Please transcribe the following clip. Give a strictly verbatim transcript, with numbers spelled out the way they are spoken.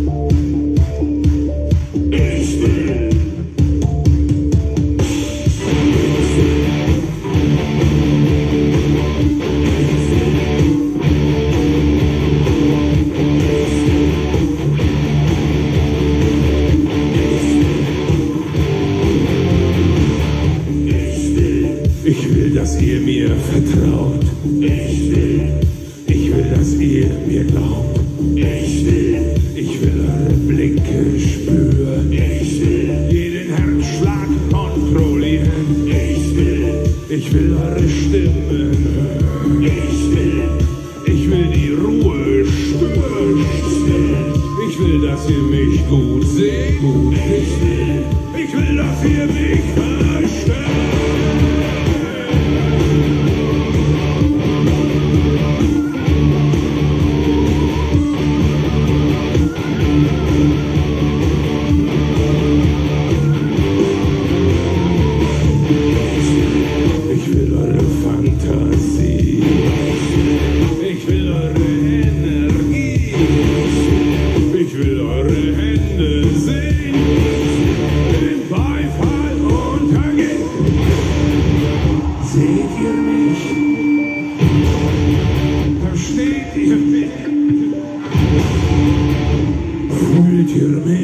Ich will, dass ihr mir vertraut. Ich will, ich will, dass ihr mir glaubt. Ich will, ich will eure Blicke spüren. Ich will jeden Herzschlag kontrollieren. Ich will, ich will eure Stimmen hören. Ich will, ich will die Ruhe spüren. Ich will, ich will, dass ihr mich gut seht. Gut. Ich will, ich will, dass ihr mich versteht. Seht ihr mich? Versteht ihr mich? Fühlt ihr mich?